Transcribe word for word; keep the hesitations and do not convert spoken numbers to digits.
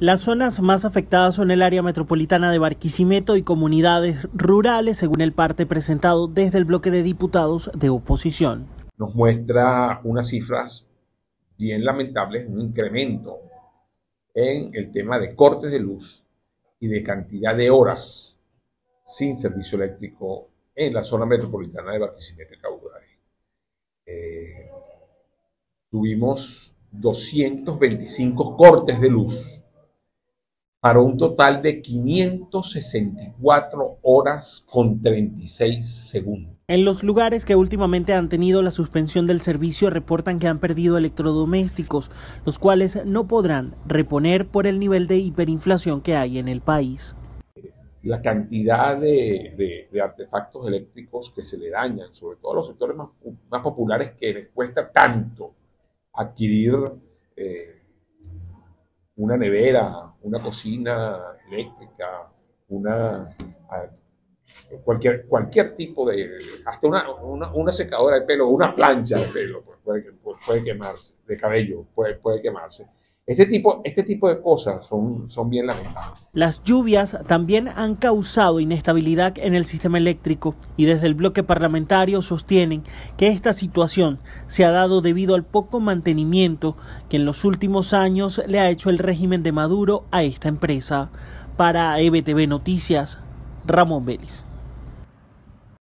Las zonas más afectadas son el área metropolitana de Barquisimeto y comunidades rurales, según el parte presentado desde el bloque de diputados de oposición. Nos muestra unas cifras bien lamentables, un incremento en el tema de cortes de luz y de cantidad de horas sin servicio eléctrico en la zona metropolitana de Barquisimeto y Caudares. Eh, tuvimos doscientos veinticinco cortes de luz para un total de quinientas sesenta y cuatro horas con treinta y seis segundos. En los lugares que últimamente han tenido la suspensión del servicio reportan que han perdido electrodomésticos, los cuales no podrán reponer por el nivel de hiperinflación que hay en el país. La cantidad de, de, de artefactos eléctricos que se le dañan, sobre todo a los sectores más, más populares que les cuesta tanto adquirir eh, una nevera, una cocina eléctrica, una cualquier, cualquier tipo de, hasta una, una, una secadora de pelo, una plancha de pelo, pues puede, puede quemarse, de cabello, puede, puede quemarse. Este tipo, este tipo de cosas son, son bien lamentables. Las lluvias también han causado inestabilidad en el sistema eléctrico y desde el bloque parlamentario sostienen que esta situación se ha dado debido al poco mantenimiento que en los últimos años le ha hecho el régimen de Maduro a esta empresa. Para E B T V Noticias, Ramón Vélez.